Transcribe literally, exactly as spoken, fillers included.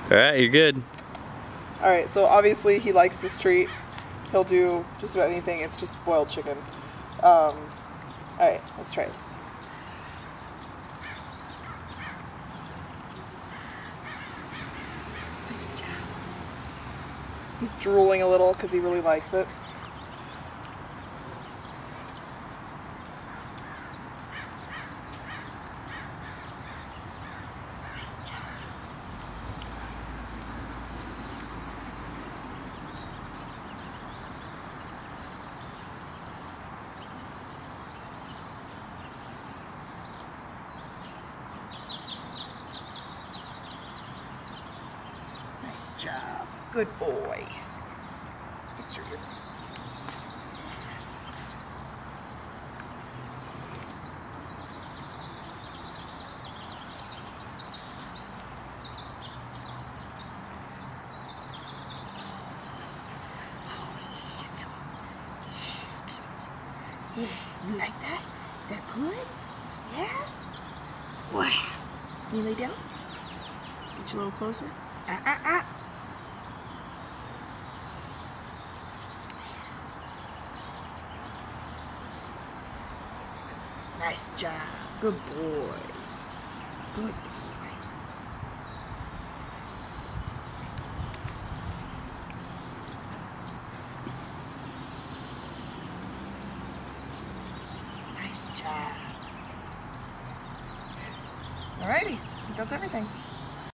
Alright, you're good. Alright, so obviously he likes this treat. He'll do just about anything. It's just boiled chicken. Um, Alright, let's try this. Nice job. He's drooling a little because he really likes it. Nice job. Good boy. Fix your ear. Yeah, you like that? Is that good? Yeah? Wow. Can you lay down? Get you a little closer. Ah, ah, ah. Nice job. Good boy. Good boy. Nice job. Alrighty, I think that's everything.